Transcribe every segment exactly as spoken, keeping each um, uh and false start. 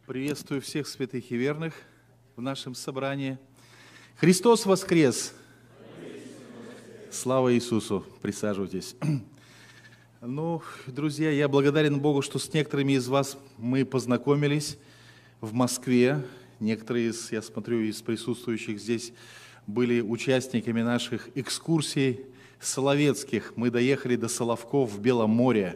Приветствую всех святых и верных в нашем собрании. Христос воскрес! Слава Иисусу! Присаживайтесь. Ну, друзья, я благодарен Богу, что с некоторыми из вас мы познакомились в Москве. Некоторые из, я смотрю, из присутствующих здесь были участниками наших экскурсий соловецких. Мы доехали до Соловков в Белом море.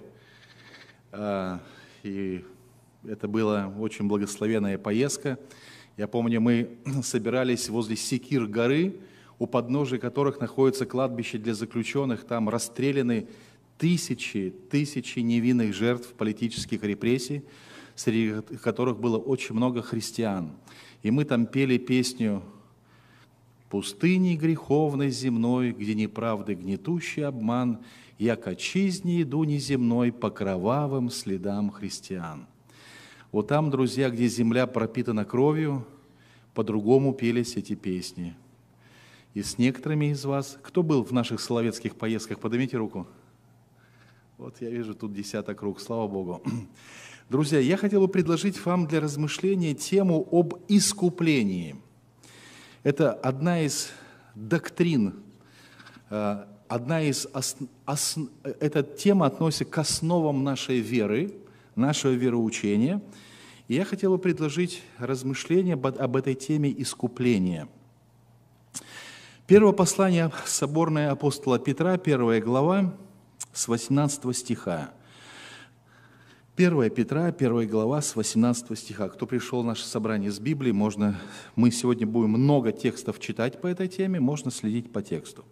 И это была очень благословенная поездка. Я помню, мы собирались возле Секир горы, у подножия которых находится кладбище для заключенных. Там расстреляны тысячи, тысячи невинных жертв политических репрессий, среди которых было очень много христиан. И мы там пели песню «Пустыни греховной земной, где неправды гнетущий обман, я к отчизне иду неземной по кровавым следам христиан». Вот там, друзья, где земля пропитана кровью, по-другому пелись эти песни. И с некоторыми из вас, кто был в наших соловецких поездках, поднимите руку. Вот я вижу тут десяток рук, слава Богу. Друзья, я хотел бы предложить вам для размышления тему об искуплении. Это одна из доктрин, одна из ос, ос, эта тема относится к основам нашей веры, нашего вероучения. И я хотел бы предложить размышления об этой теме искупления. Первое послание соборное апостола Петра, первая глава, с восемнадцатого стиха. первое Петра, первая глава, с восемнадцатого стиха. Кто пришел в наше собрание с Библией, можно, мы сегодня будем много текстов читать по этой теме, можно следить по тексту.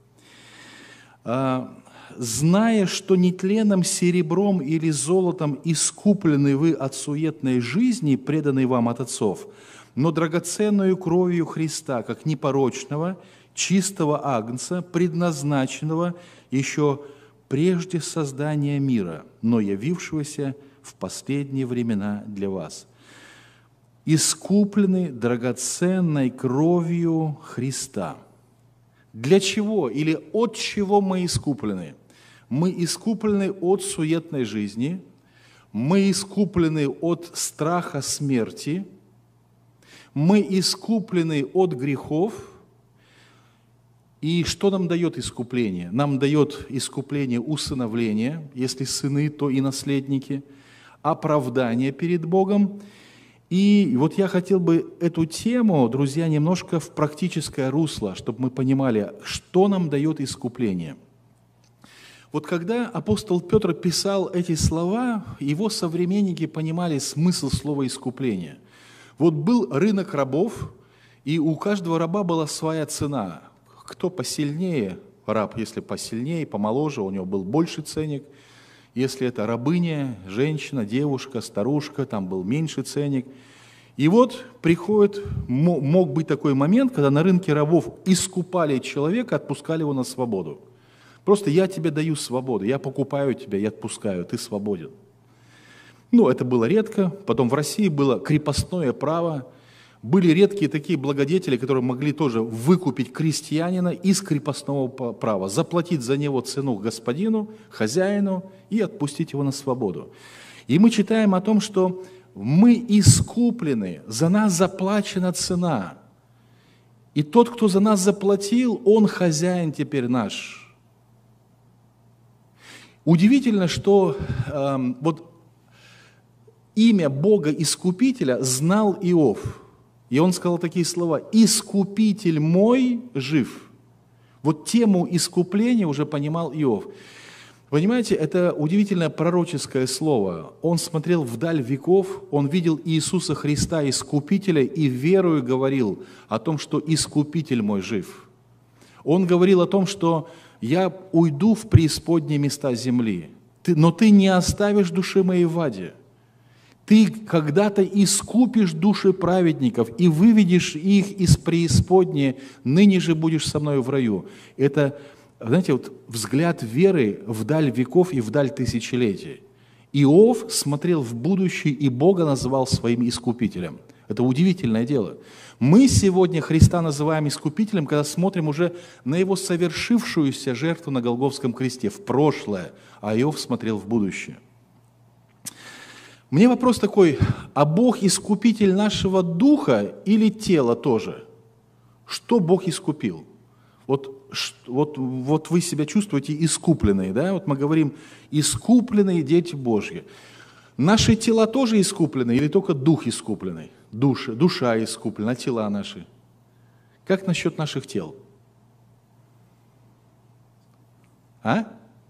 «Зная, что нетленным серебром или золотом искуплены вы от суетной жизни, преданной вам от отцов, но драгоценную кровью Христа, как непорочного, чистого агнца, предназначенного еще прежде создания мира, но явившегося в последние времена для вас. Искуплены драгоценной кровью Христа». Для чего или от чего мы искуплены? Мы искуплены от суетной жизни, мы искуплены от страха смерти, мы искуплены от грехов. И что нам дает искупление? Нам дает искупление усыновления, если сыны, то и наследники, оправдание перед Богом. И вот я хотел бы эту тему, друзья, немножко в практическое русло, чтобы мы понимали, что нам дает искупление. Вот когда апостол Петр писал эти слова, его современники понимали смысл слова «искупление». Вот был рынок рабов, и у каждого раба была своя цена. Кто посильнее, раб, если посильнее, помоложе, у него был больше ценник. Если это рабыня, женщина, девушка, старушка, там был меньше ценник. И вот приходит, мог быть такой момент, когда на рынке рабов искупали человека, отпускали его на свободу. Просто я тебе даю свободу, я покупаю тебя, я отпускаю, ты свободен. Ну, это было редко. Потом в России было крепостное право. Были редкие такие благодетели, которые могли тоже выкупить крестьянина из крепостного права, заплатить за него цену господину, хозяину и отпустить его на свободу. И мы читаем о том, что мы искуплены, за нас заплачена цена. И тот, кто за нас заплатил, он хозяин теперь наш. Удивительно, что э, вот имя Бога-искупителя знал Иов. И он сказал такие слова: «Искупитель мой жив». Вот тему искупления уже понимал Иов. Понимаете, это удивительное пророческое слово. Он смотрел вдаль веков, он видел Иисуса Христа, Искупителя, и верою говорил о том, что Искупитель мой жив. Он говорил о том, что «я уйду в преисподние места земли, но ты не оставишь души моей в аде». Ты когда-то искупишь души праведников и выведешь их из преисподней, ныне же будешь со мной в раю. Это, знаете, вот взгляд веры вдаль веков и вдаль тысячелетий. Иов смотрел в будущее и Бога называл своим искупителем. Это удивительное дело. Мы сегодня Христа называем искупителем, когда смотрим уже на Его совершившуюся жертву на Голгофском кресте, в прошлое, а Иов смотрел в будущее. Мне вопрос такой, а Бог искупитель нашего духа или тела тоже? Что Бог искупил? Вот, вот, вот вы себя чувствуете искупленные, да? Вот мы говорим, искупленные дети Божьи. Наши тела тоже искуплены или только дух искупленный? Душа, душа искуплена, а тела наши? Как насчет наших тел? А?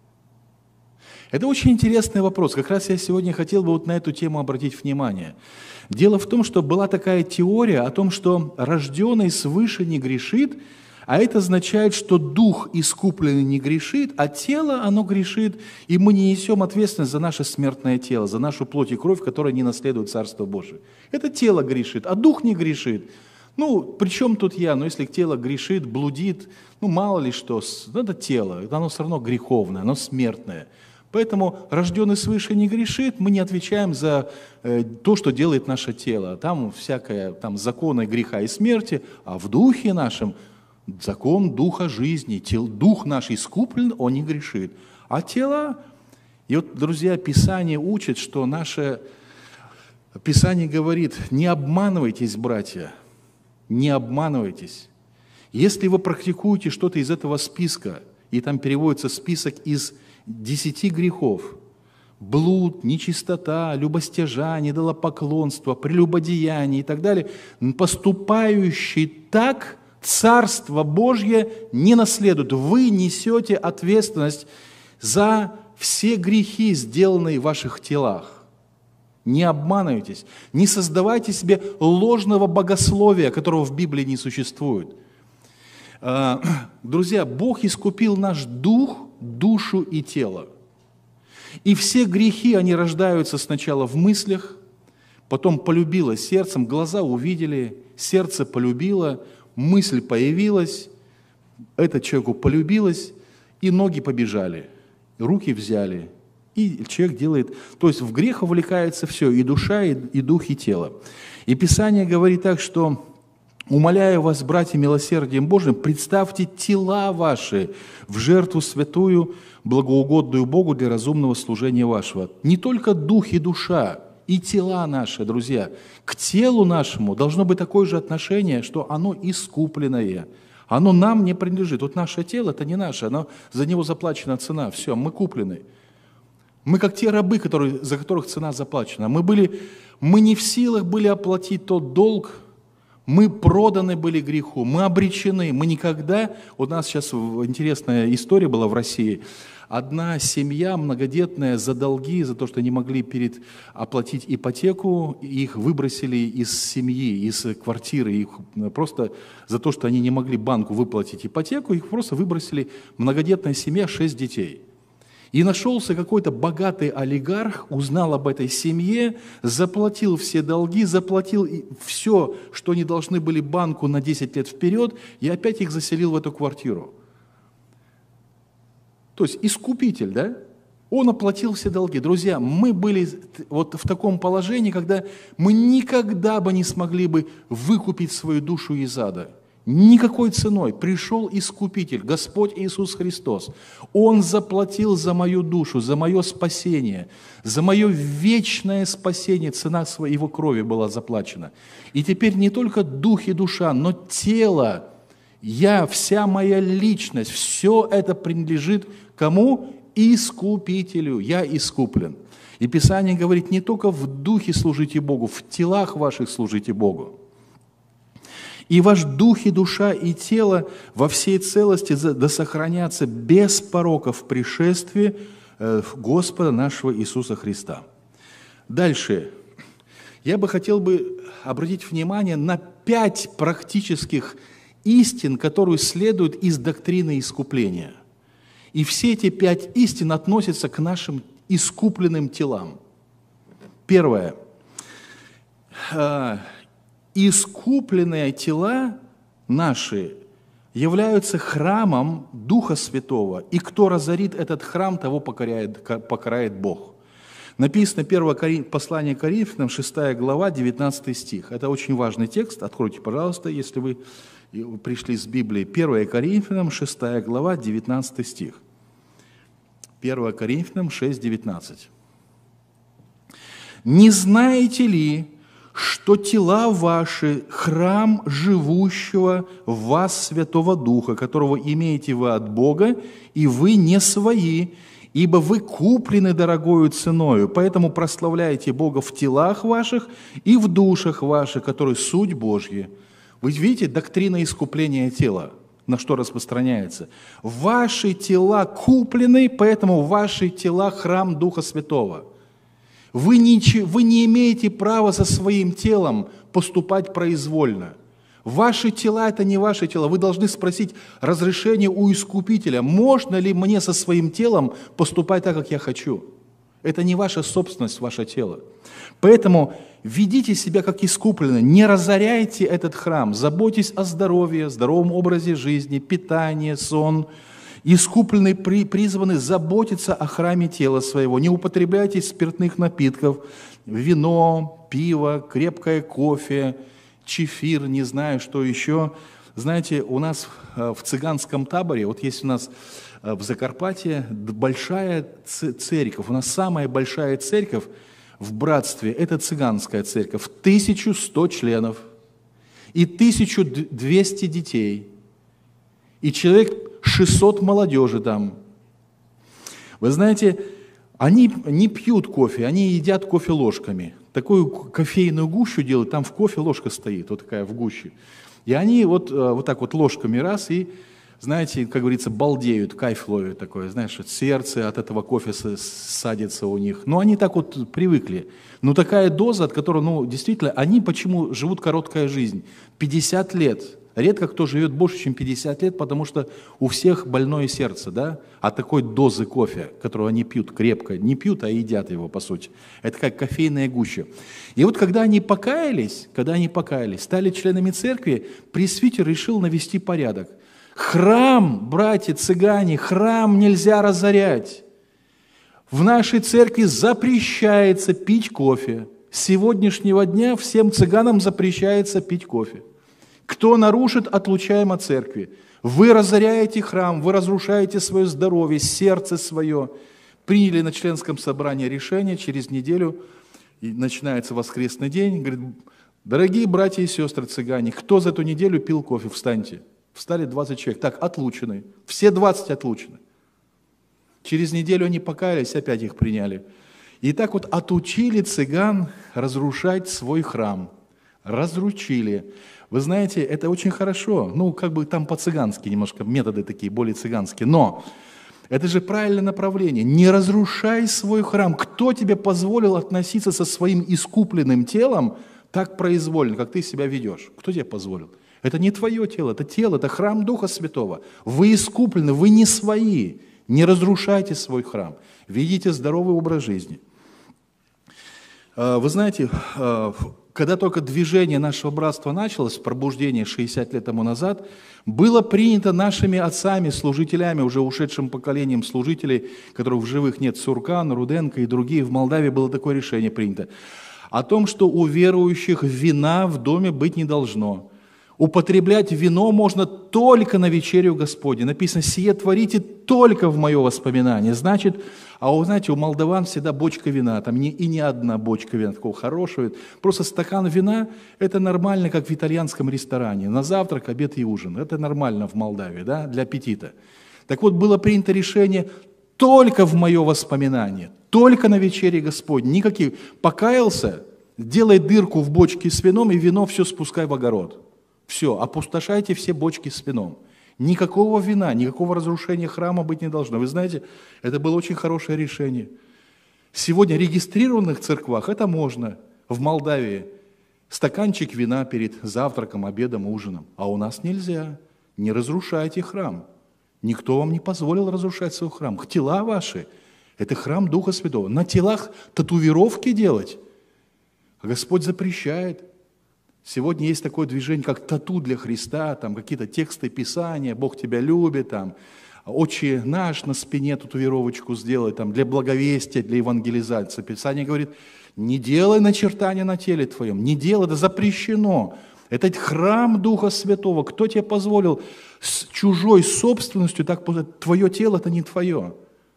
Это очень интересный вопрос. Как раз я сегодня хотел бы вот на эту тему обратить внимание. Дело в том, что была такая теория о том, что рожденный свыше не грешит, а это означает, что дух искупленный не грешит, а тело, оно грешит, и мы не несем ответственность за наше смертное тело, за нашу плоть и кровь, которая не наследует Царство Божие. Это тело грешит, а дух не грешит. Ну, при чем тут я? Ну, если тело грешит, блудит, ну, мало ли что, это тело, оно все равно греховное, оно смертное. Поэтому рожденный свыше не грешит, мы не отвечаем за э, то, что делает наше тело. Там всякое, там законы греха и смерти, а в духе нашем закон духа жизни. Тел, дух наш искуплен, он не грешит. А тело, и вот, друзья, Писание учит, что наше, Писание говорит, не обманывайтесь, братья, не обманывайтесь. Если вы практикуете что-то из этого списка, и там переводится список из десяти грехов, блуд, нечистота, любостяжа, недолопоклонство, прелюбодеяние и так далее, поступающий так, Царство Божье не наследует. Вы несете ответственность за все грехи, сделанные в ваших телах. Не обманывайтесь, не создавайте себе ложного богословия, которого в Библии не существует. Друзья, Бог искупил наш дух, душу и тело. И все грехи, они рождаются сначала в мыслях, потом полюбило сердцем, глаза увидели, сердце полюбило, мысль появилась, это человеку полюбилось, и ноги побежали, руки взяли, и человек делает, то есть в грех увлекается все, и душа, и, и дух, и тело. И Писание говорит так, что «Умоляю вас, братья, милосердием Божиим, представьте тела ваши в жертву святую, благоугодную Богу для разумного служения вашего». Не только дух и душа, и тела наши, друзья. К телу нашему должно быть такое же отношение, что оно искупленное. Оно нам не принадлежит. Вот наше тело – это не наше, оно, за него заплачена цена. Все, мы куплены. Мы как те рабы, которые, за которых цена заплачена. Мы, были, мы не в силах были оплатить тот долг, мы проданы были греху, мы обречены, мы никогда... Вот у нас сейчас интересная история была в России. Одна семья многодетная за долги, за то, что не могли перед, оплатить ипотеку, их выбросили из семьи, из квартиры, их просто за то, что они не могли банку выплатить ипотеку, их просто выбросили, многодетная семья, шесть детей. И нашелся какой-то богатый олигарх, узнал об этой семье, заплатил все долги, заплатил все, что они должны были банку на десять лет вперед, и опять их заселил в эту квартиру. То есть искупитель, да? Он оплатил все долги. Друзья, мы были вот в таком положении, когда мы никогда бы не смогли бы выкупить свою душу из ада. Никакой ценой. Пришел Искупитель, Господь Иисус Христос. Он заплатил за мою душу, за мое спасение, за мое вечное спасение. Цена своего крови была заплачена. И теперь не только дух и душа, но тело, я, вся моя личность, все это принадлежит кому? Искупителю. Я искуплен. И Писание говорит, не только в духе служите Богу, в телах ваших служите Богу. И ваш дух, и душа, и тело во всей целости да сохранятся без порока в пришествии Господа нашего Иисуса Христа. Дальше. Я бы хотел бы обратить внимание на пять практических истин, которые следуют из доктрины искупления. И все эти пять истин относятся к нашим искупленным телам. Первое. Искупленные тела наши являются храмом Духа Святого, и кто разорит этот храм, того покарает, покарает Бог. Написано первое послание Коринфянам, шестая глава, девятнадцатый стих. Это очень важный текст, откройте, пожалуйста, если вы пришли с Библией. первое Коринфянам, шестая глава, девятнадцатый стих. первое Коринфянам шесть, девятнадцать. Не знаете ли, что тела ваши – храм живущего в вас Святого Духа, которого имеете вы от Бога, и вы не свои, ибо вы куплены дорогою ценою, поэтому прославляйте Бога в телах ваших и в душах ваших, которые суть Божьи». Вы видите, доктрина искупления тела, на что распространяется. Ваши тела куплены, поэтому ваши тела – храм Духа Святого. Вы не, вы не имеете права со своим телом поступать произвольно. Ваши тела – это не ваши тела. Вы должны спросить разрешение у Искупителя, можно ли мне со своим телом поступать так, как я хочу. Это не ваша собственность, ваше тело. Поэтому ведите себя как искупленные, не разоряйте этот храм, заботьтесь о здоровье, здоровом образе жизни, питании, сон. Искупленные призваны заботиться о храме тела своего. Не употребляйте спиртных напитков, вино, пиво, крепкое кофе, чефир, не знаю, что еще. Знаете, у нас в цыганском таборе, вот есть у нас в Закарпатье большая церковь, у нас самая большая церковь в братстве, это цыганская церковь, тысяча сто членов и тысяча двести детей, и человек шестьсот молодежи там. Вы знаете, они не пьют кофе, они едят кофе ложками. Такую кофейную гущу делают, там в кофе ложка стоит, вот такая в гуще. И они вот, вот так вот ложками раз и, знаете, как говорится, балдеют, кайф ловят такое, знаешь, сердце от этого кофе садится у них. Но они так вот привыкли. Но такая доза, от которой, ну, действительно, они почему живут короткая жизнь? пятьдесят лет. Редко кто живет больше, чем пятьдесят лет, потому что у всех больное сердце, да? От такой дозы кофе, которую они пьют крепко, не пьют, а едят его, по сути. Это как кофейная гуща. И вот когда они покаялись, когда они покаялись, стали членами церкви, пресвитер решил навести порядок. Храм, братья, цыгане, храм нельзя разорять. В нашей церкви запрещается пить кофе. С сегодняшнего дня всем цыганам запрещается пить кофе. Кто нарушит, отлучаем от церкви. Вы разоряете храм, вы разрушаете свое здоровье, сердце свое. Приняли на членском собрании решение, через неделю и начинается воскресный день. Говорит, дорогие братья и сестры цыгане, кто за эту неделю пил кофе, встаньте. Встали двадцать человек, так, отлучены. Все двадцать отлучены. Через неделю они покаялись, опять их приняли. И так вот отучили цыган разрушать свой храм. Разручили. Вы знаете, это очень хорошо, ну, как бы там по-цыгански немножко, методы такие, более цыганские, но это же правильное направление. Не разрушай свой храм. Кто тебе позволил относиться со своим искупленным телом так произвольно, как ты себя ведешь? Кто тебе позволил? Это не твое тело, это тело, это храм Духа Святого. Вы искуплены, вы не свои. Не разрушайте свой храм. Ведите здоровый образ жизни. Вы знаете, когда только движение нашего братства началось, пробуждение шестьдесят лет тому назад, было принято нашими отцами, служителями, уже ушедшим поколением служителей, которых в живых нет, Суркан, Руденко и другие, в Молдавии было такое решение принято, о том, что у верующих вина в доме быть не должно. Употреблять вино можно только на вечерю Господне. Написано, сие творите только в мое воспоминание. Значит, а вы знаете, у молдаван всегда бочка вина, там не, и не одна бочка вина, такого хорошего. Просто стакан вина – это нормально, как в итальянском ресторане. На завтрак, обед и ужин. Это нормально в Молдавии, да, для аппетита. Так вот, было принято решение только в мое воспоминание, только на вечере Господне. Никаких. Покаялся, делай дырку в бочке с вином, и вино все спускай в огород. Все, опустошайте все бочки с вином. Никакого вина, никакого разрушения храма быть не должно. Вы знаете, это было очень хорошее решение. Сегодня в регистрированных церквах это можно. В Молдавии стаканчик вина перед завтраком, обедом, ужином. А у нас нельзя. Не разрушайте храм. Никто вам не позволил разрушать свой храм. Тела ваши – это храм Духа Святого. На телах татуировки делать Господь запрещает. Сегодня есть такое движение, как тату для Христа, там какие-то тексты Писания, Бог тебя любит, там, Отче наш на спине татуировочку сделай, там, для благовестия, для евангелизации. Писание говорит, не делай начертания на теле твоем, не делай, это запрещено. Это храм Духа Святого. Кто тебе позволил с чужой собственностью, так твое тело это не твое.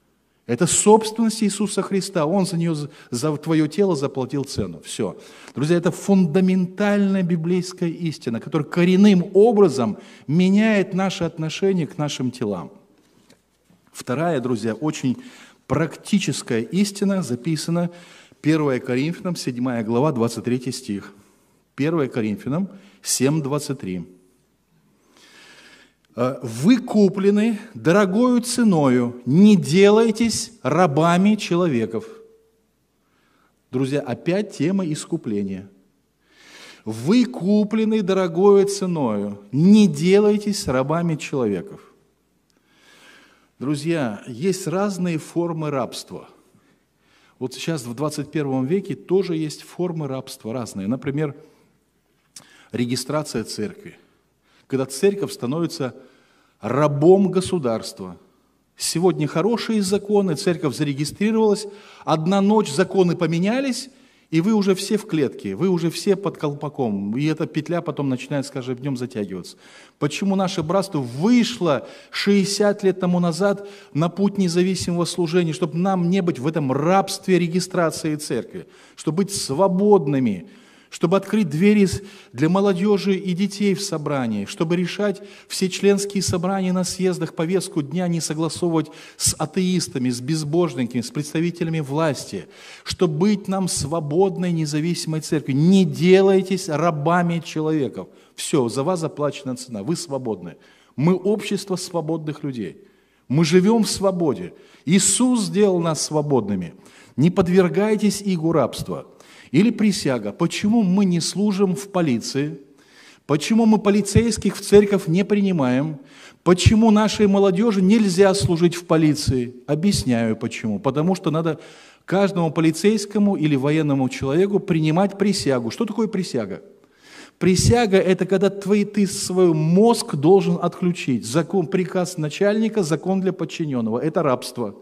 Это собственность Иисуса Христа. Он за нее, за твое тело заплатил цену. Все. Друзья, это фундаментальная библейская истина, которая коренным образом меняет наше отношение к нашим телам. Вторая, друзья, очень практическая истина записана первое Коринфянам, седьмая глава, двадцать третий стих. первое Коринфянам семь, двадцать три. «Вы куплены дорогою ценою, не делайтесь рабами человеков». Друзья, опять тема искупления. «Вы куплены дорогою ценою, не делайтесь рабами человеков». Друзья, есть разные формы рабства. Вот сейчас в двадцать первом веке тоже есть формы рабства разные. Например, регистрация церкви. Когда церковь становится рабом государства. Сегодня хорошие законы, церковь зарегистрировалась, одна ночь законы поменялись, и вы уже все в клетке, вы уже все под колпаком, и эта петля потом начинает с каждым днем затягиваться. Почему наше братство вышло шестьдесят лет тому назад на путь независимого служения, чтобы нам не быть в этом рабстве регистрации церкви, чтобы быть свободными, чтобы открыть двери для молодежи и детей в собрании, чтобы решать все членские собрания на съездах, повестку дня не согласовывать с атеистами, с безбожниками, с представителями власти, чтобы быть нам свободной, независимой церковью. Не делайтесь рабами человеков. Все, за вас заплачена цена, вы свободны. Мы общество свободных людей. Мы живем в свободе. Иисус сделал нас свободными. Не подвергайтесь игу рабства. Или присяга. Почему мы не служим в полиции? Почему мы полицейских в церковь не принимаем? Почему нашей молодежи нельзя служить в полиции? Объясняю почему. Потому что надо каждому полицейскому или военному человеку принимать присягу. Что такое присяга? Присяга – это когда твой, ты свой мозг должен отключить. Закон, приказ начальника, закон для подчиненного. Это рабство.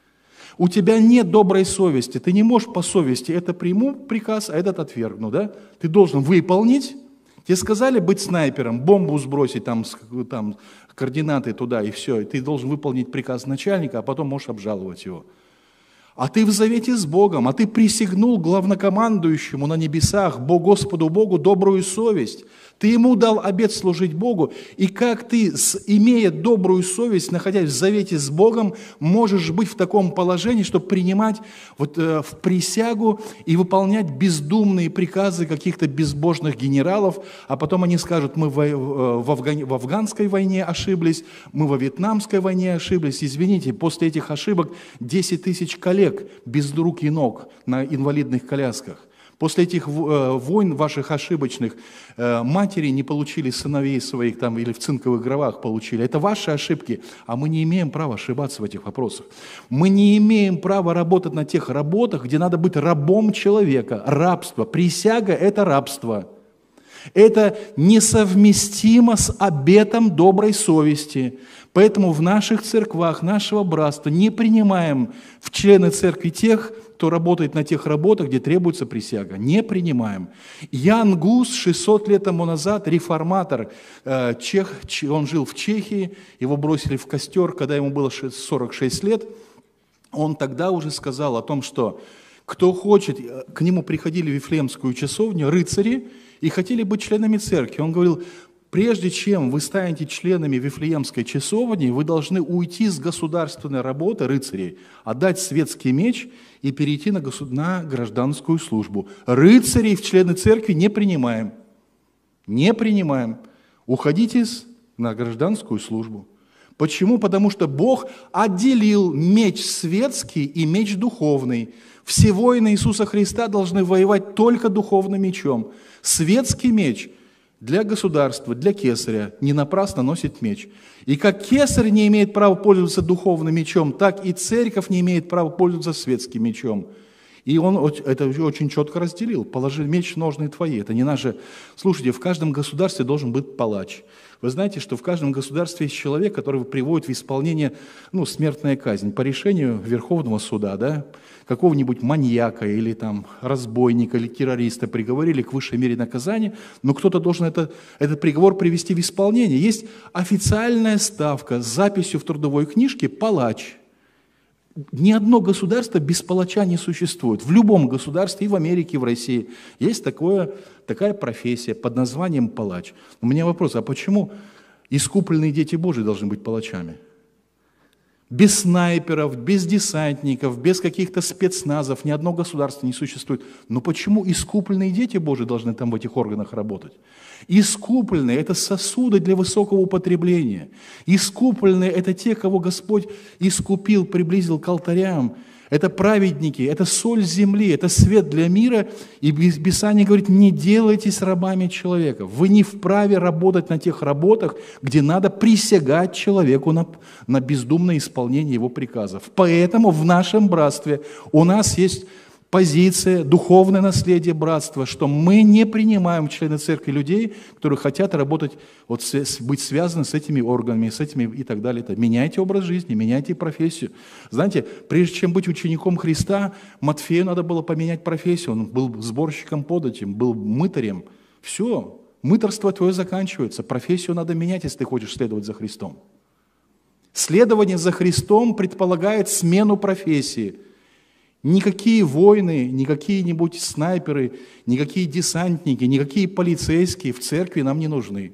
У тебя нет доброй совести, ты не можешь по совести, это приму приказ, а этот отвергну, да? Ты должен выполнить. Тебе сказали быть снайпером, бомбу сбросить, там, там координаты туда и все, и ты должен выполнить приказ начальника, а потом можешь обжаловать его. А ты в завете с Богом, а ты присягнул главнокомандующему на небесах, Бог, Господу Богу, добрую совесть. Ты ему дал обет служить Богу, и как ты, имея добрую совесть, находясь в завете с Богом, можешь быть в таком положении, чтобы принимать вот, э, в присягу и выполнять бездумные приказы каких-то безбожных генералов, а потом они скажут, мы в, э, в, Афган, в афганской войне ошиблись, мы во вьетнамской войне ошиблись. Извините, после этих ошибок десять тысяч коллег без рук и ног на инвалидных колясках. После этих войн ваших ошибочных матери не получили сыновей своих там или в цинковых гробах получили. Это ваши ошибки, а мы не имеем права ошибаться в этих вопросах. Мы не имеем права работать на тех работах, где надо быть рабом человека. Рабство, присяга – это рабство. Это несовместимо с обетом доброй совести. Поэтому в наших церквах, нашего братства не принимаем в члены церкви тех, кто работает на тех работах, где требуется присяга. Не принимаем. Ян Гус шестьсот лет тому назад, реформатор, чех, он жил в Чехии, его бросили в костер, когда ему было сорок шесть лет. Он тогда уже сказал о том, что кто хочет, к нему приходили в Вифлеемскую часовню рыцари и хотели быть членами церкви. Он говорил, прежде чем вы станете членами Вифлеемской часовни, вы должны уйти с государственной работы рыцарей, отдать светский меч и перейти на, государ... на гражданскую службу. Рыцарей в члены церкви не принимаем. Не принимаем. Уходите на гражданскую службу. Почему? Потому что Бог отделил меч светский и меч духовный. Все воины Иисуса Христа должны воевать только духовным мечом. Светский меч для государства, для кесаря не напрасно носит меч. И как кесарь не имеет права пользоваться духовным мечом, так и церковь не имеет права пользоваться светским мечом. И он это очень четко разделил. Положи меч в ножны твои. Это не наше... Слушайте, в каждом государстве должен быть палач. Вы знаете, что в каждом государстве есть человек, который приводит в исполнение ну, смертная казнь по решению Верховного суда, да? Какого-нибудь маньяка или там, разбойника или террориста приговорили к высшей мере наказания, но кто-то должен это, этот приговор привести в исполнение. Есть официальная ставка с записью в трудовой книжке «палач». Ни одно государство без палача не существует. В любом государстве, и в Америке, и в России, есть такое, такая профессия под названием палач. У меня вопрос, а почему искупленные дети Божьи должны быть палачами? Без снайперов, без десантников, без каких-то спецназов ни одно государство не существует. Но почему искупленные дети Божьи должны там в этих органах работать? Искупленные – это сосуды для высокого употребления. Искупленные – это те, кого Господь искупил, приблизил к алтарям. Это праведники, это соль земли, это свет для мира. И Писание говорит, не делайтесь рабами человека. Вы не вправе работать на тех работах, где надо присягать человеку на, на бездумное исполнение его приказов. Поэтому в нашем братстве у нас есть позиция, духовное наследие братства, что мы не принимаем члены церкви людей, которые хотят работать, вот, быть связаны с этими органами, с этими и так далее. Меняйте образ жизни, меняйте профессию. Знаете, прежде чем быть учеником Христа, Матфею надо было поменять профессию. Он был сборщиком податей, был мытарем. Все, мытарство твое заканчивается. Профессию надо менять, если ты хочешь следовать за Христом. Следование за Христом предполагает смену профессии. Никакие воины, ни какие-нибудь снайперы, никакие десантники, никакие полицейские в церкви нам не нужны.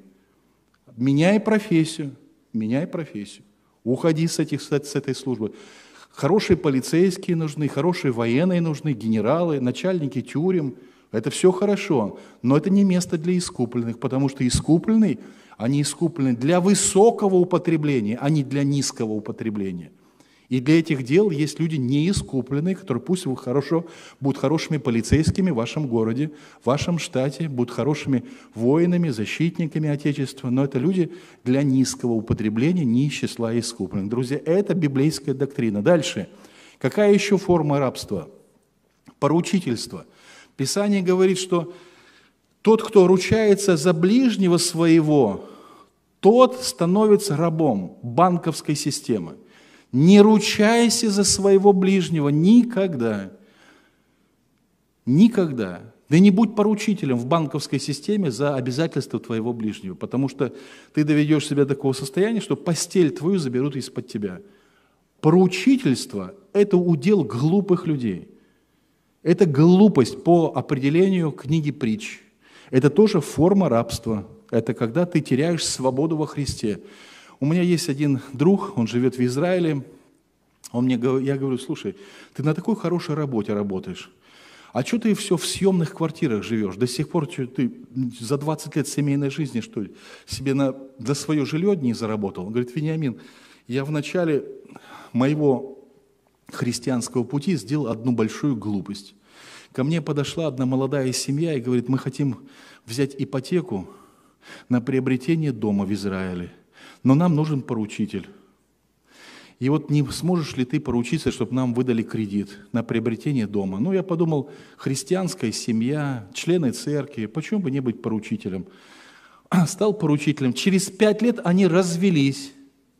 Меняй профессию, меняй профессию. Уходи с, этих, с этой службы. Хорошие полицейские нужны, хорошие военные нужны, генералы, начальники тюрем. Это все хорошо, но это не место для искупленных, потому что искупленные, они искуплены для высокого употребления, а не для низкого употребления. И для этих дел есть люди неискупленные, которые пусть хорошо, будут хорошими полицейскими в вашем городе, в вашем штате, будут хорошими воинами, защитниками Отечества, но это люди для низкого употребления, не из числа искупленных. Друзья, это библейская доктрина. Дальше. Какая еще форма рабства? Поручительство. Писание говорит, что тот, кто ручается за ближнего своего, тот становится рабом банковской системы. Не ручайся за своего ближнего никогда. Никогда. Да не будь поручителем в банковской системе за обязательства твоего ближнего, потому что ты доведешь себя до такого состояния, что постель твою заберут из-под тебя. Поручительство – это удел глупых людей. Это глупость по определению книги притч. Это тоже форма рабства. Это когда ты теряешь свободу во Христе. У меня есть один друг, он живет в Израиле. Он мне, я говорю, слушай, ты на такой хорошей работе работаешь. А что ты все в съемных квартирах живешь? До сих пор что, ты за двадцать лет семейной жизни, что ли, себе на, за свое жилье не заработал? Он говорит, Вениамин, я в начале моего христианского пути сделал одну большую глупость. Ко мне подошла одна молодая семья и говорит, мы хотим взять ипотеку на приобретение дома в Израиле, но нам нужен поручитель. И вот не сможешь ли ты поручиться, чтобы нам выдали кредит на приобретение дома? Ну, я подумал, христианская семья, члены церкви, почему бы не быть поручителем? Стал поручителем. Через пять лет они развелись.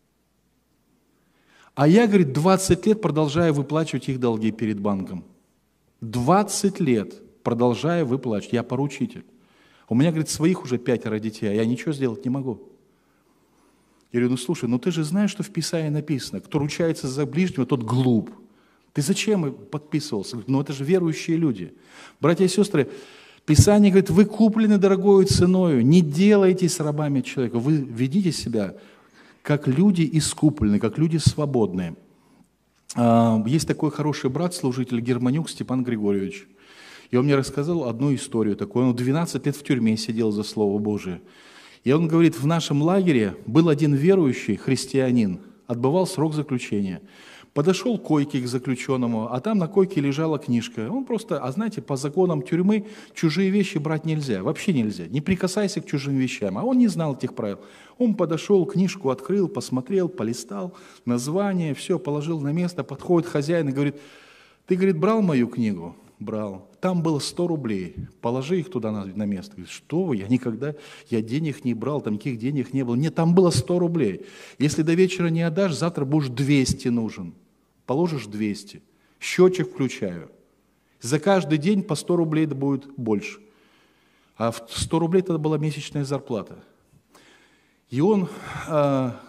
А я, говорит, двадцать лет продолжаю выплачивать их долги перед банком. двадцать лет продолжаю выплачивать. Я поручитель. У меня, говорит, своих уже пятеро детей, а я ничего сделать не могу. Я говорю, ну слушай, ну ты же знаешь, что в Писании написано, кто ручается за ближнего, тот глуп. Ты зачем подписывался? Говорит, ну это же верующие люди. Братья и сестры, Писание говорит, вы куплены дорогою ценою, не делайтесь рабами человека, вы ведите себя как люди искупленные, как люди свободные. Есть такой хороший брат, служитель Германюк Степан Григорьевич. И он мне рассказал одну историю такую. Он двенадцать лет в тюрьме сидел за Слово Божие. И он говорит, в нашем лагере был один верующий христианин, отбывал срок заключения. Подошел к койке к заключенному, а там на койке лежала книжка. Он просто, а знаете, по законам тюрьмы чужие вещи брать нельзя, вообще нельзя. Не прикасайся к чужим вещам. А он не знал этих правил. Он подошел, книжку открыл, посмотрел, полистал, название, все, положил на место, подходит хозяин и говорит, ты, говорит, брал мою книгу? Брал. Там было сто рублей. Положи их туда на, на место. Говорит, что вы, я никогда, я денег не брал, там никаких денег не было. Нет, там было сто рублей. Если до вечера не отдашь, завтра будешь двести нужен. Положишь двести. Счетчик включаю. За каждый день по сто рублей это будет больше. А в сто рублей тогда была месячная зарплата. И он э,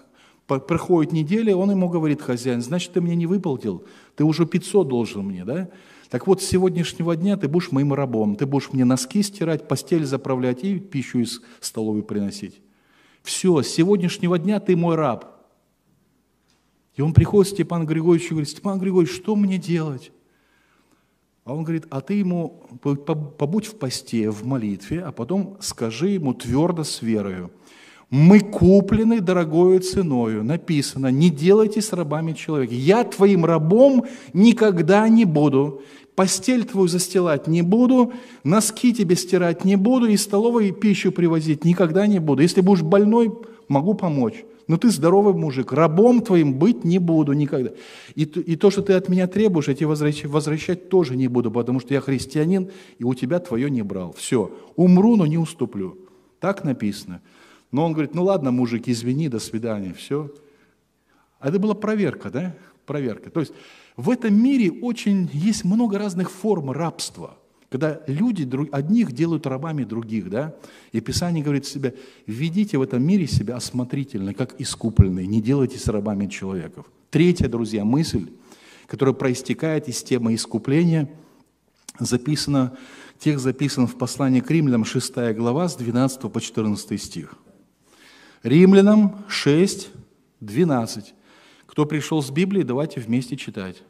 Проходит неделя, он ему говорит, хозяин, значит, ты мне не выплатил, ты уже пятьсот должен мне, да? Так вот, с сегодняшнего дня ты будешь моим рабом, ты будешь мне носки стирать, постель заправлять и пищу из столовой приносить. Все, с сегодняшнего дня ты мой раб. И он приходит к Степану Григорьевичу и говорит, Степан Григорьевич, что мне делать? А он говорит, а ты ему побудь в посте, в молитве, а потом скажи ему твердо с верою. Мы куплены дорогою ценою, написано, не делайте с рабами человека. Я твоим рабом никогда не буду, постель твою застилать не буду, носки тебе стирать не буду, и столовой пищу привозить никогда не буду. Если будешь больной, могу помочь. Но ты здоровый мужик, рабом твоим быть не буду никогда. И, и то, что ты от меня требуешь, я тебе возвращать, возвращать тоже не буду, потому что я христианин, и у тебя твое не брал. Все, умру, но не уступлю. Так написано. Но он говорит, ну ладно, мужик, извини, до свидания, все. А это была проверка, да? Проверка. То есть в этом мире очень есть много разных форм рабства, когда люди одних делают рабами других, да? И Писание говорит себе, ведите в этом мире себя осмотрительно, как искупленные, не делайте с рабами человеков. Третья, друзья, мысль, которая проистекает из темы искупления, записана, текст записан в послании к Римлянам, шестая глава, с двенадцатого по четырнадцатый стих. Римлянам шесть, двенадцать. Кто пришел с Библией, давайте вместе читать.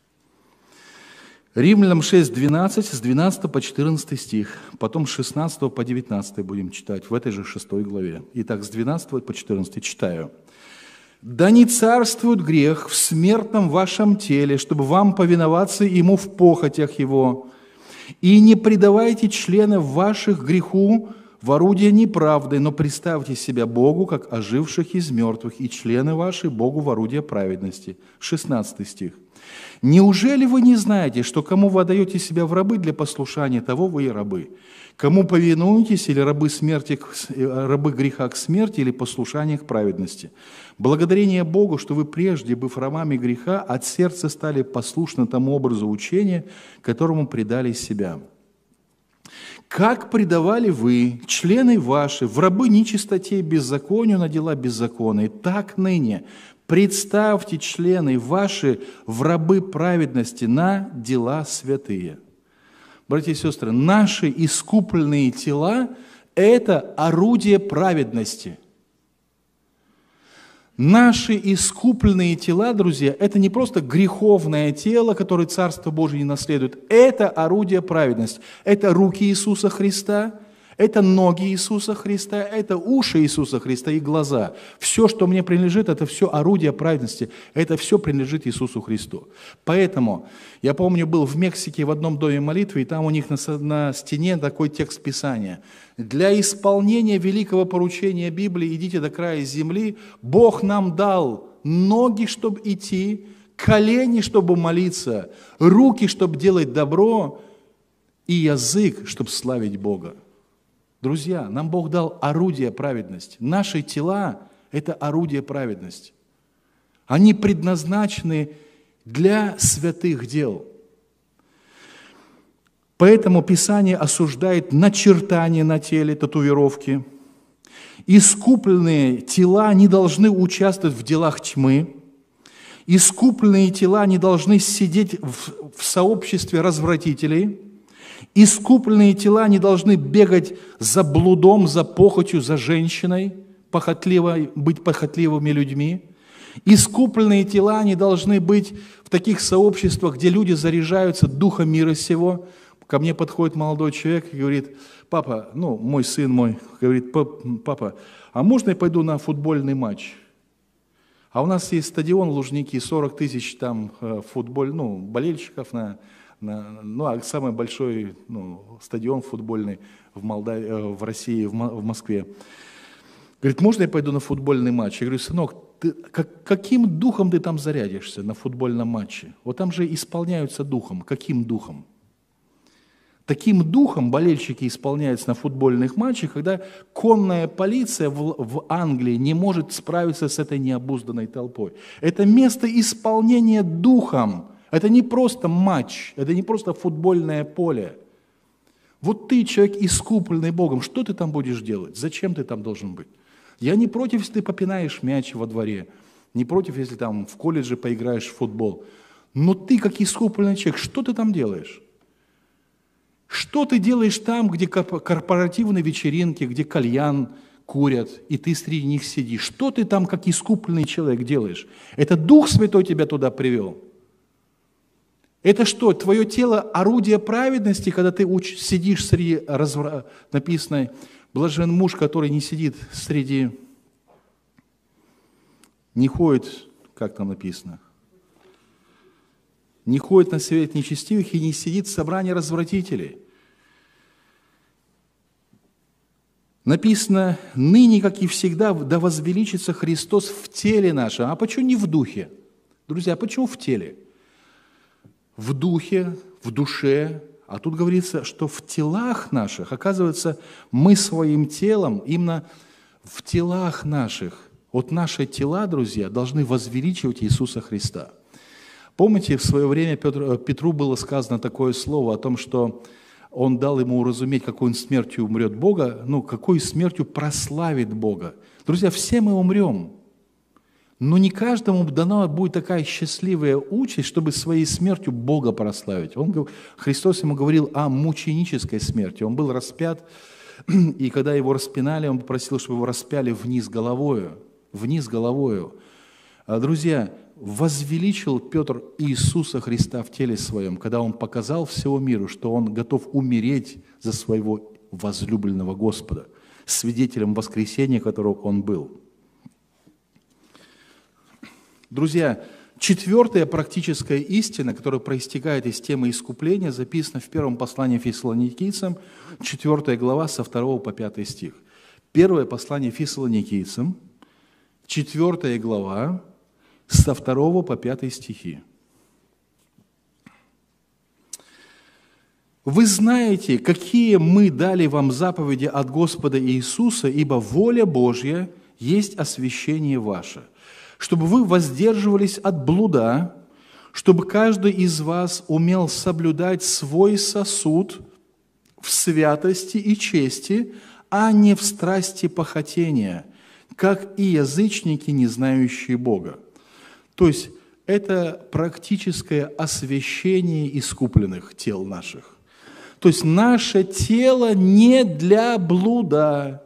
Римлянам шесть, двенадцать, с двенадцатого по четырнадцатый стих. Потом с шестнадцатого по девятнадцатый будем читать в этой же шестой главе. Итак, с двенадцатого по четырнадцатый читаю. «Да не царствует грех в смертном вашем теле, чтобы вам повиноваться ему в похотях его. И не предавайте членов ваших греху в орудие неправды, но представьте себя Богу, как оживших из мертвых, и члены ваши Богу в орудие праведности». шестнадцатый стих. «Неужели вы не знаете, что кому вы отдаете себя в рабы для послушания, того вы и рабы? Кому повинуетесь, или рабы, смерти, рабы греха к смерти, или послушания к праведности? Благодарение Богу, что вы прежде, быв рабами греха, от сердца стали послушны тому образу учения, которому предали себя. Как предавали вы, члены ваши, в рабы нечистоте и беззаконию на дела беззаконные, так ныне представьте члены ваши в рабы праведности на дела святые». Братья и сестры, наши искупленные тела – это орудие праведности. Наши искупленные тела, друзья, это не просто греховное тело, которое Царство Божие не наследует. Это орудие праведности. Это руки Иисуса Христа, это ноги Иисуса Христа, это уши Иисуса Христа и глаза. Все, что мне принадлежит, это все орудие праведности. Это все принадлежит Иисусу Христу. Поэтому, я помню, был в Мексике в одном доме молитвы, и там у них на, на стене такой текст Писания. «Для исполнения великого поручения Библии идите до края земли. Бог нам дал ноги, чтобы идти, колени, чтобы молиться, руки, чтобы делать добро, и язык, чтобы славить Бога». Друзья, нам Бог дал орудие праведности. Наши тела – это орудие праведности. Они предназначены для святых дел. Поэтому Писание осуждает начертания на теле, татуировки. Искупленные тела не должны участвовать в делах тьмы. Искупленные тела не должны сидеть в, в сообществе развратителей. Искупленные тела не должны бегать за блудом, за похотью, за женщиной, похотливой, быть похотливыми людьми. Искупленные тела не должны быть в таких сообществах, где люди заряжаются духом мира сего. Ко мне подходит молодой человек и говорит: папа, ну, мой сын мой, говорит: папа, а можно я пойду на футбольный матч? А у нас есть стадион Лужники, сорок тысяч там футболь, ну, болельщиков на... На, ну, а самый большой ну, стадион футбольный в, Молдавии, в России, в, в Москве. Говорит: можно я пойду на футбольный матч? Я говорю: сынок, ты, как, каким духом ты там зарядишься на футбольном матче? Вот там же исполняются духом. Каким духом? Таким духом болельщики исполняются на футбольных матчах, когда конная полиция в, в Англии не может справиться с этой необузданной толпой. Это место исполнения духом. Это не просто матч, это не просто футбольное поле. Вот ты, человек, искупленный Богом, что ты там будешь делать? Зачем ты там должен быть? Я не против, если ты попинаешь мяч во дворе. Не против, если там в колледже поиграешь в футбол. Но ты, как искупленный человек, что ты там делаешь? Что ты делаешь там, где корпоративные вечеринки, где кальян курят, и ты среди них сидишь? Что ты там, как искупленный человек, делаешь? Это Дух Святой тебя туда привел? Это что, твое тело орудие праведности, когда ты уч- сидишь среди, развра... написано, блажен муж, который не сидит среди, не ходит, как там написано, не ходит на совет нечестивых и не сидит в собрании развратителей. Написано, ныне, как и всегда, да возвеличится Христос в теле нашем. А почему не в духе? Друзья, почему в теле? В духе, в душе. А тут говорится, что в телах наших, оказывается, мы своим телом, именно в телах наших, вот наши тела, друзья, должны возвеличивать Иисуса Христа. Помните, в свое время Петру, Петру было сказано такое слово о том, что он дал ему уразуметь, какой он смертью умрет Бога, ну, какой смертью прославит Бога. Друзья, все мы умрем, но не каждому дана будет такая счастливая участь, чтобы своей смертью Бога прославить. Он, Христос ему говорил о мученической смерти. Он был распят, и когда его распинали, он попросил, чтобы его распяли вниз головою, вниз головою. Друзья, возвеличил Петр Иисуса Христа в теле своем, когда он показал всему миру, что он готов умереть за своего возлюбленного Господа, свидетелем воскресения, которого он был. Друзья, четвертая практическая истина, которая проистекает из темы искупления, записана в первом послании Фессалоникийцам, четвёртая глава, со второго по пятый стих. Первое послание Фессалоникийцам, четвёртая глава, со второго по пятый стихи. «Вы знаете, какие мы дали вам заповеди от Господа Иисуса, ибо воля Божья есть освящение ваше, чтобы вы воздерживались от блуда, чтобы каждый из вас умел соблюдать свой сосуд в святости и чести, а не в страсти похотения, как и язычники, не знающие Бога». То есть это практическое освящение искупленных тел наших. То есть наше тело не для блуда.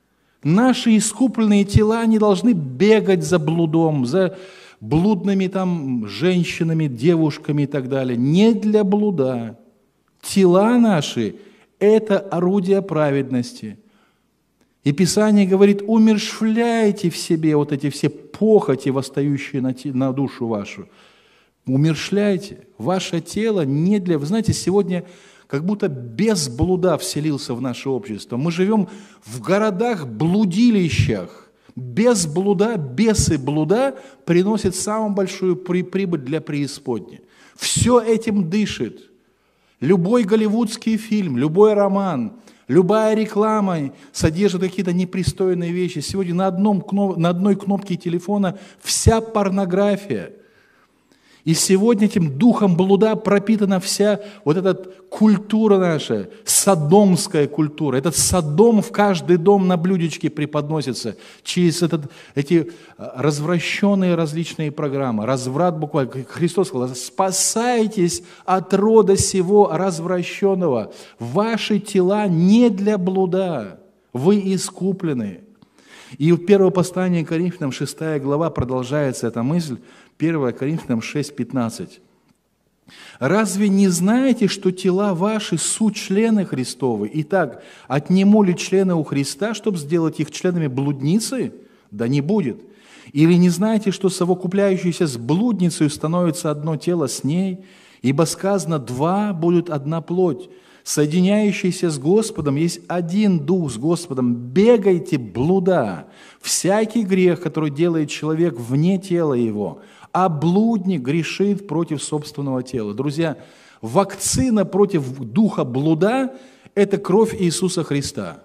Наши искупленные тела не должны бегать за блудом, за блудными там женщинами, девушками и так далее. Не для блуда. Тела наши – это орудие праведности. И Писание говорит, умерщвляйте в себе вот эти все похоти, восстающие на, на душу вашу. Умерщвляйте. Ваше тело не для... Вы знаете, сегодня как будто без блуда вселился в наше общество. Мы живем в городах-блудилищах. Без блуда, бесы блуда приносят самую большую прибыль для преисподней. Все этим дышит. Любой голливудский фильм, любой роман, любая реклама содержит какие-то непристойные вещи. Сегодня на, одном, на одной кнопке телефона вся порнография. И сегодня этим духом блуда пропитана вся вот эта культура наша, содомская культура. Этот содом в каждый дом на блюдечке преподносится через этот, эти развращенные различные программы. Разврат буквально. Христос сказал, спасайтесь от рода сего развращенного. Ваши тела не для блуда. Вы искуплены. И в первом послании к Коринфянам, шестая глава, продолжается эта мысль. первое Коринфянам шесть пятнадцать. «Разве не знаете, что тела ваши суть члены Христовы? Итак, отниму ли члены у Христа, чтобы сделать их членами блудницы? Да не будет. Или не знаете, что совокупляющийся с блудницей становится одно тело с ней? Ибо сказано, два будут одна плоть. Соединяющийся с Господом есть один дух с Господом. Бегайте, блуда, всякий грех, который делает человек вне тела его, а блудник грешит против собственного тела». Друзья, вакцина против духа блуда – это кровь Иисуса Христа.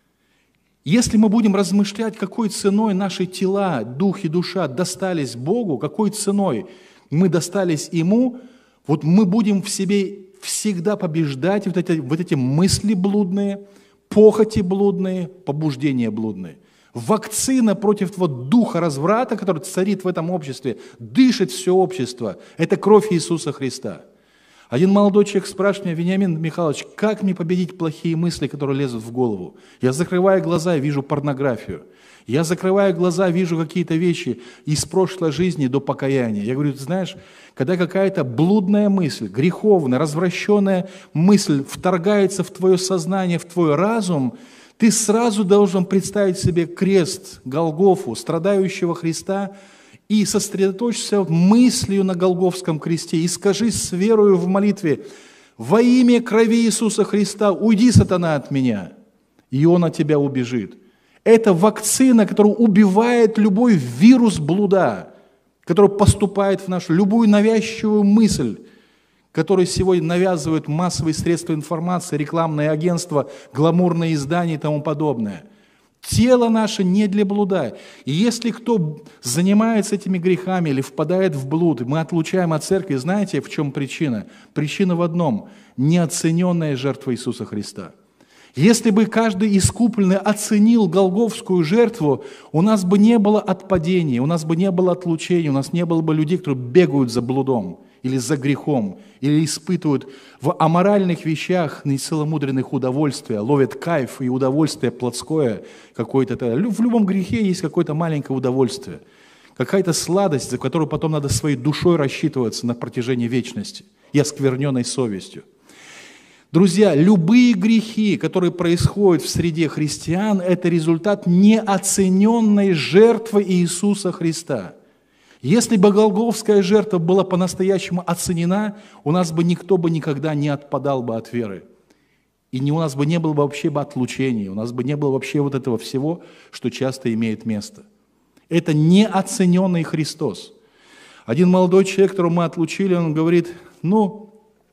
Если мы будем размышлять, какой ценой наши тела, дух и душа достались Богу, какой ценой мы достались Ему, вот мы будем в себе всегда побеждать вот эти, вот эти мысли блудные, похоти блудные, побуждения блудные. Вакцина против того духа разврата, который царит в этом обществе, дышит все общество. Это кровь Иисуса Христа. Один молодой человек спрашивает меня: Вениамин Михайлович, как мне победить плохие мысли, которые лезут в голову? Я закрываю глаза и вижу порнографию. Я закрываю глаза, вижу какие-то вещи из прошлой жизни до покаяния. Я говорю: ты знаешь, когда какая-то блудная мысль, греховная, развращенная мысль вторгается в твое сознание, в твой разум, ты сразу должен представить себе крест, Голгофу, страдающего Христа, и сосредоточься мыслью на Голгофском кресте, и скажи с верою в молитве: во имя крови Иисуса Христа уйди, сатана, от меня, и он от тебя убежит. Это вакцина, которая убивает любой вирус блуда, который поступает в нашу, любую навязчивую мысль, которую сегодня навязывают массовые средства информации, рекламные агентства, гламурные издания и тому подобное. Тело наше не для блуда. И если кто занимается этими грехами или впадает в блуд, мы отлучаем от церкви, знаете, в чем причина? Причина в одном – неоцененная жертва Иисуса Христа. Если бы каждый искупленный оценил голгофскую жертву, у нас бы не было отпадения, у нас бы не было отлучения, у нас не было бы людей, которые бегают за блудом или за грехом, или испытывают в аморальных вещах нецеломудренных удовольствия, ловят кайф и удовольствие плотское какое-то. В любом грехе есть какое-то маленькое удовольствие, какая-то сладость, за которую потом надо своей душой рассчитываться на протяжении вечности и оскверненной совестью. Друзья, любые грехи, которые происходят в среде христиан, это результат неоцененной жертвы Иисуса Христа. Если бы голгофская жертва была по-настоящему оценена, у нас бы никто бы никогда не отпадал бы от веры. И не, у нас бы не было бы вообще бы отлучения, у нас бы не было вообще вот этого всего, что часто имеет место. Это неоцененный Христос. Один молодой человек, которого мы отлучили, он говорит: ну,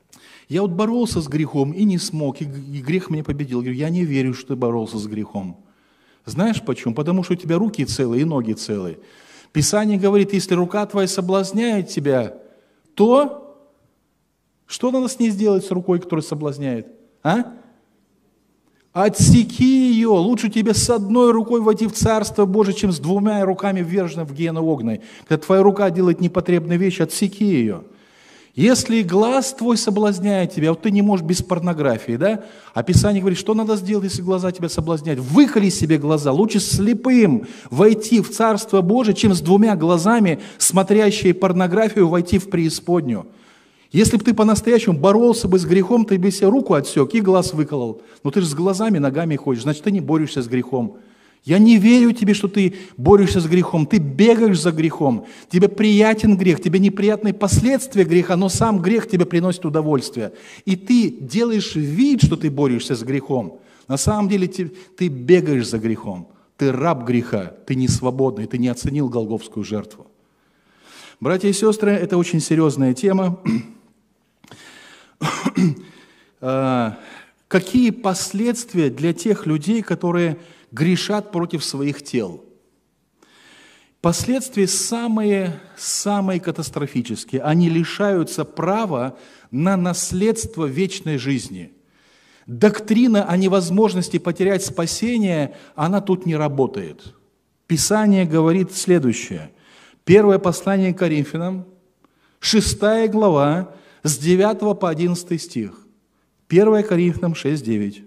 я вот боролся с грехом и не смог, и грех меня победил. Я говорю: я не верю, что ты боролся с грехом. Знаешь почему? Потому что у тебя руки целые и ноги целые. Писание говорит: если рука твоя соблазняет тебя, то что надо с ней сделать, с рукой, которая соблазняет? А? Отсеки ее. Лучше тебе с одной рукой войти в Царство Божие, чем с двумя руками ввержена в гиену огненную. Когда твоя рука делает непотребные вещи, отсеки ее. Если глаз твой соблазняет тебя, вот ты не можешь без порнографии, да? А Писание говорит, что надо сделать, если глаза тебя соблазняют? Выколи себе глаза. Лучше слепым войти в Царство Божие, чем с двумя глазами, смотрящие порнографию, войти в преисподнюю. Если бы ты по-настоящему боролся бы с грехом, ты бы себе руку отсек и глаз выколол. Но ты же с глазами, ногами ходишь, значит, ты не борешься с грехом. Я не верю тебе, что ты борешься с грехом, ты бегаешь за грехом, тебе приятен грех, тебе неприятны последствия греха, но сам грех тебе приносит удовольствие. И ты делаешь вид, что ты борешься с грехом. На самом деле ты, ты бегаешь за грехом, ты раб греха, ты не свободный, ты не оценил голгофскую жертву. Братья и сестры, это очень серьезная тема. Какие последствия для тех людей, которые грешат против своих тел? Последствия самые, самые катастрофические. Они лишаются права на наследство вечной жизни. Доктрина о невозможности потерять спасение, она тут не работает. Писание говорит следующее. Первое послание к Коринфянам, шестая глава, с девятого по одиннадцатый стих. первое Коринфянам шесть девять.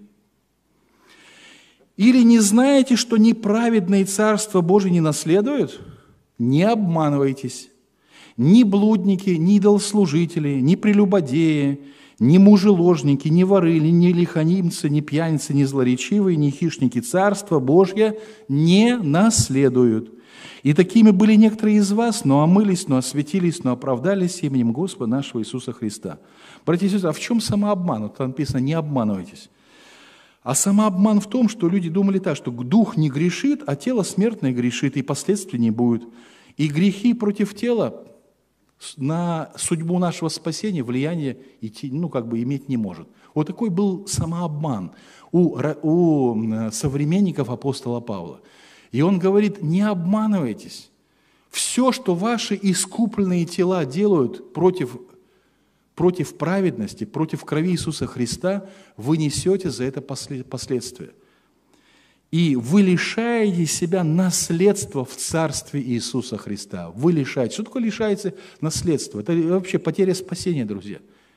«Или не знаете, что неправедные Царство Божие не наследуют? Не обманывайтесь. Ни блудники, ни идолослужители, ни прелюбодеи, ни мужеложники, ни воры, ни лиханимцы, ни пьяницы, ни злоречивые, ни хищники Царство Божье не наследуют. И такими были некоторые из вас, но омылись, но осветились, но оправдались именем Господа нашего Иисуса Христа». Братья и сестры, а в чем самообман? Вот там написано: не обманывайтесь. А самообман в том, что люди думали так, что дух не грешит, а тело смертное грешит, и последствий не будет. И грехи против тела на судьбу нашего спасения влияния идти, ну, как бы иметь не может. Вот такой был самообман у, у современников апостола Павла. И он говорит: не обманывайтесь. Все, что ваши искупленные тела делают против, против праведности, против крови Иисуса Христа, вы несете за это последствия. И вы лишаете себя наследства в Царстве Иисуса Христа. Вы лишаете. Что такое лишаете наследства? Это вообще потеря спасения, друзья.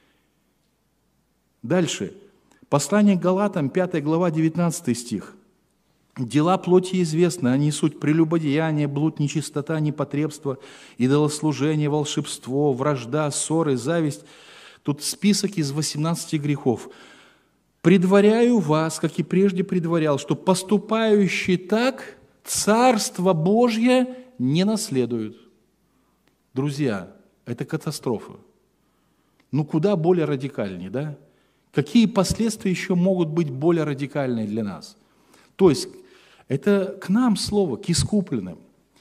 Дальше. Послание к Галатам, пятая глава, девятнадцатый стих. «Дела плоти известны, они суть прелюбодеяние, блуд, нечистота, непотребство, идолослужение, волшебство, вражда, ссоры, зависть». Тут список из восемнадцати грехов. «Предваряю вас, как и прежде предварял, что поступающие так Царство Божье не наследуют». Друзья, это катастрофа. Ну, куда более радикальнее, да? Какие последствия еще могут быть более радикальные для нас? То есть, это к нам слово, к искупленным.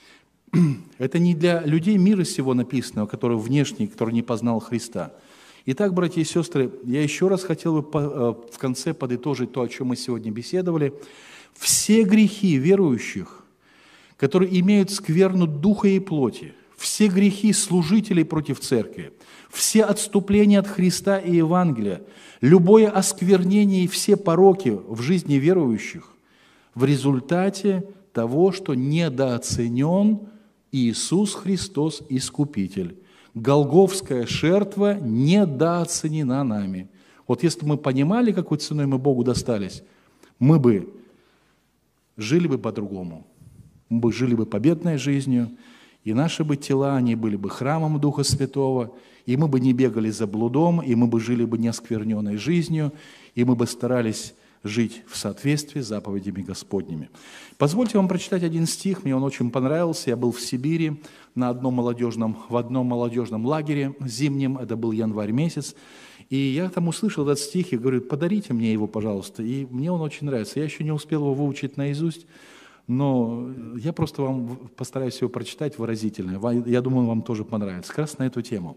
Это не для людей мира сего написанного, которые внешние, которые не познал Христа. Итак, братья и сестры, я еще раз хотел бы в конце подытожить то, о чем мы сегодня беседовали. Все грехи верующих, которые имеют скверну духа и плоти, все грехи служителей против церкви, все отступления от Христа и Евангелия, любое осквернение и все пороки в жизни верующих в результате того, что недооценен Иисус Христос Искупитель. Голгофская жертва недооценена нами. Вот если бы мы понимали, какой ценой мы Богу достались, мы бы жили бы по-другому. Мы бы жили бы победной жизнью, и наши бы тела, они были бы храмом Духа Святого, и мы бы не бегали за блудом, и мы бы жили бы неоскверненной жизнью, и мы бы старались жить в соответствии с заповедями Господними. Позвольте вам прочитать один стих, мне он очень понравился. Я был в Сибири на одном молодежном, в одном молодежном лагере зимнем, это был январь месяц, и я там услышал этот стих и говорю: подарите мне его, пожалуйста. И мне он очень нравится. Я еще не успел его выучить наизусть, но я просто вам постараюсь его прочитать выразительно. Я думаю, вам тоже понравится. Как раз на эту тему.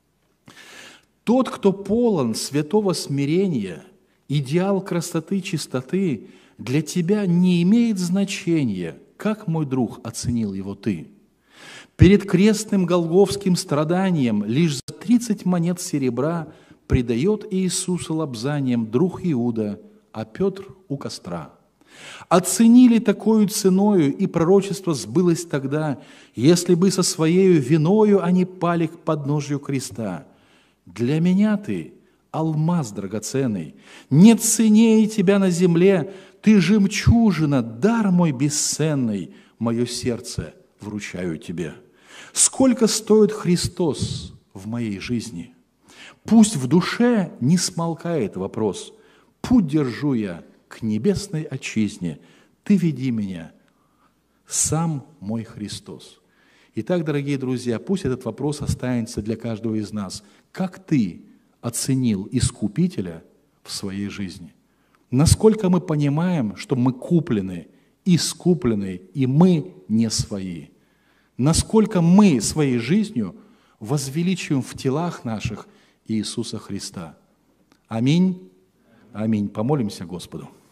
«Тот, кто полон святого смирения, идеал красоты, чистоты, для тебя не имеет значения, как, мой друг, оценил его ты. Перед крестным голгофским страданием лишь за тридцать монет серебра предает Иисуса лобзанием друг Иуда, а Петр у костра. Оценили такою ценою, и пророчество сбылось тогда, если бы со своею виною они пали к подножию креста. Для меня ты алмаз драгоценный, не ценнее тебя на земле, ты жемчужина, дар мой бесценный, мое сердце вручаю тебе. Сколько стоит Христос в моей жизни? Пусть в душе не смолкает вопрос, путь держу я к небесной отчизне, ты веди меня, сам мой Христос. Итак, дорогие друзья, пусть этот вопрос останется для каждого из нас. Как ты оценил Искупителя в своей жизни? Насколько мы понимаем, что мы куплены, искуплены, и мы не свои? Насколько мы своей жизнью возвеличиваем в телах наших Иисуса Христа? Аминь. Аминь. Помолимся Господу.